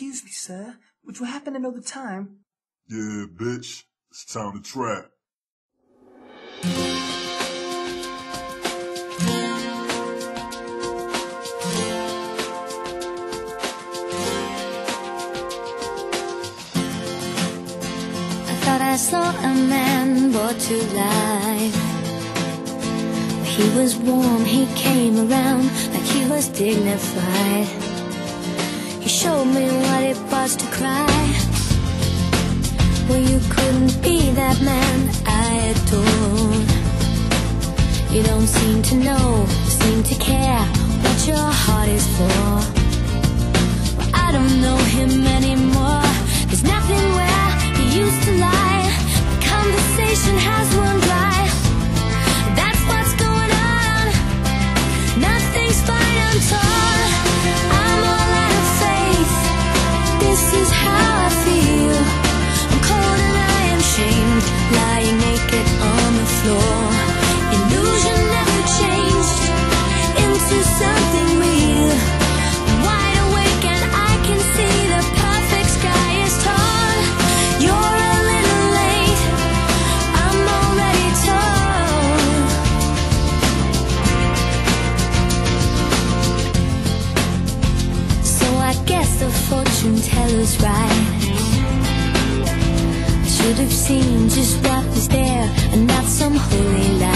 Excuse me, sir, but you happen to know the time? Yeah, bitch. It's time to trap. I thought I saw a man brought to life. He was warm, he came around like he was dignified. He showed me what it was to cry. Well, you couldn't be that man I adored. You don't seem to know, seem to care what your heart is for. Well, I don't know him anymore. There's nothing where he used to lie. The conversation has run dry. That's what's going on. Nothing's fine, I'm torn. I'm all out of faith. This is how I feel. I'm cold and I am shamed, lying naked on the floor. Illusion never changed into something real. I'm wide awake and I can see the perfect sky is torn. You're a little late, I'm already torn. So I guess the fortune teller's right. I should have seen just what was there and not some holy light.